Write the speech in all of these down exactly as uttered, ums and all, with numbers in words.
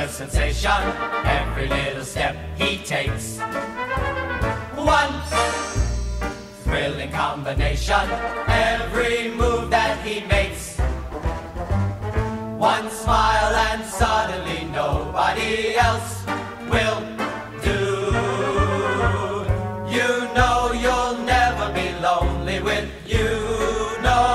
a sensation, every little step he takes. One thrilling combination, every move that he makes. One smile and suddenly nobody else will do. You know you'll never be lonely with you. No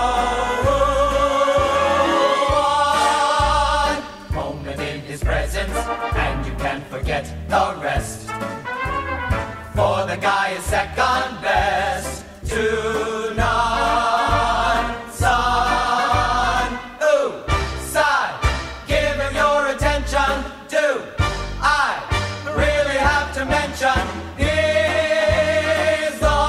one moment in his presence and you can't forget the rest. For the guy is second best to none. Son, ooh, sigh, give him your attention. Do I really have to mention he's the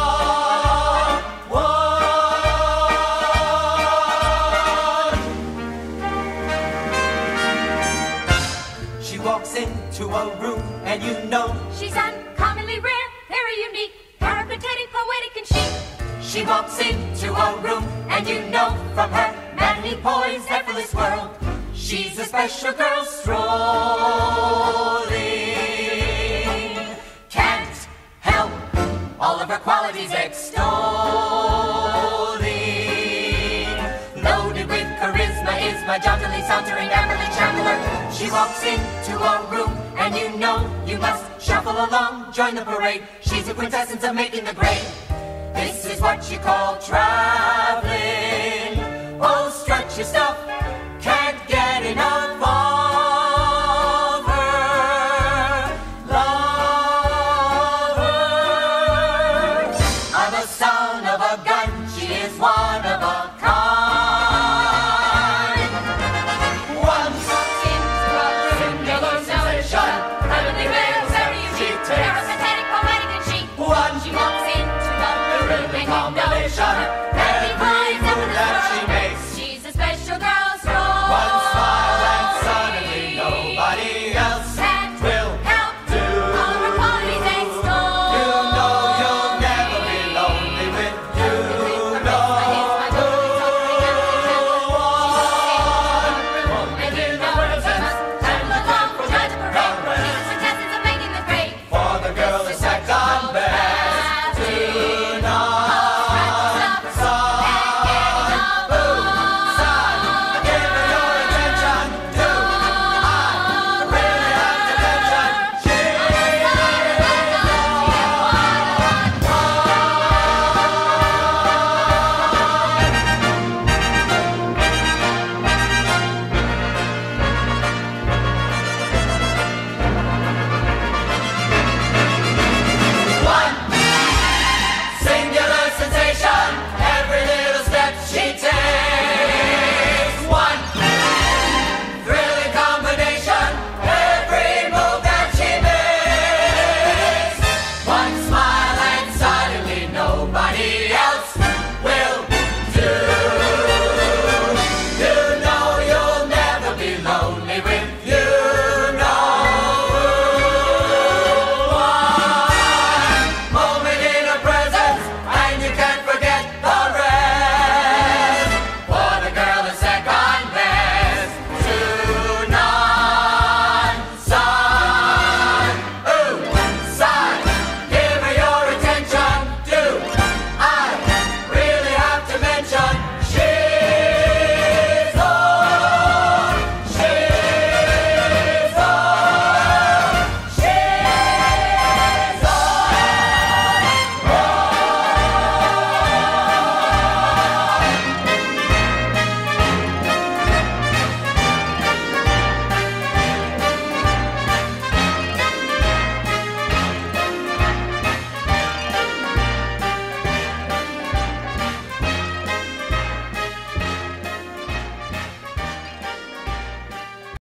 one? She walks into a room and you know she's uncommonly rare, very unique, peripatetic, poetic, and chic. She walks into a room and you know from her manly poise, effortless world, she's a special girl strolling. Can't help all of her qualities extolling. Loaded with charisma is my jauntily sauntering Amberley Chandler. She walks into a room and you know you must shuffle along, join the parade. She's a quintessence of making the grade. This is what you call traveling. Oh, strut your stuff